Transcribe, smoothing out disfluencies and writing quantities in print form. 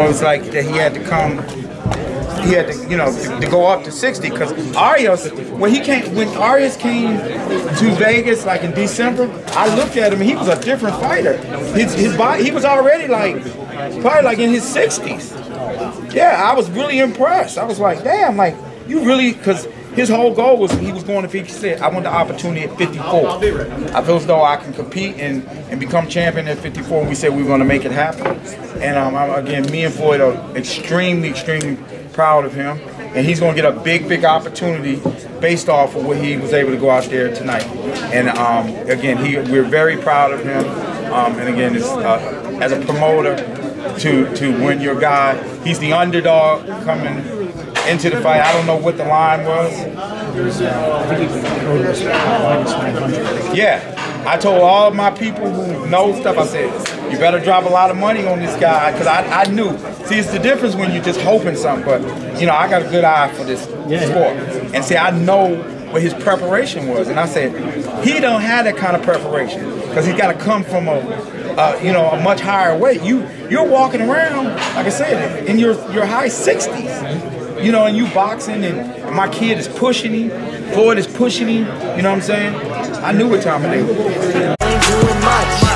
it's like that he had to come. He had to, to go up to 60 because Arias, when Arias came to Vegas like in December, I looked at him and he was a different fighter. His body, he was already probably like in his 60s. Yeah, I was really impressed. I was like, damn, like you really, because his whole goal was he was going to 50. He said, I want the opportunity at 54. I feel as though I can compete and become champion at 54. And we said we were going to make it happen. And again, me and Floyd are extremely, extremely proud of him, and he's going to get a big opportunity based off of what he was able to go out there tonight. And again, we're very proud of him. And again, as a promoter, to win your guy, he's the underdog coming into the fight. I don't know what the line was. Yeah, I told all of my people who know stuff, I said, you better drop a lot of money on this guy, because I knew. See, it's the difference when you're just hoping something, but, I got a good eye for this sport. And see, I know what his preparation was. And I said, he don't have that kind of preparation, because he's got to come from a much higher weight. You're walking around, like I said, in your high 60s. And you boxing, and my kid is pushing him, Floyd is pushing him, you know what I'm saying? I knew what time it is.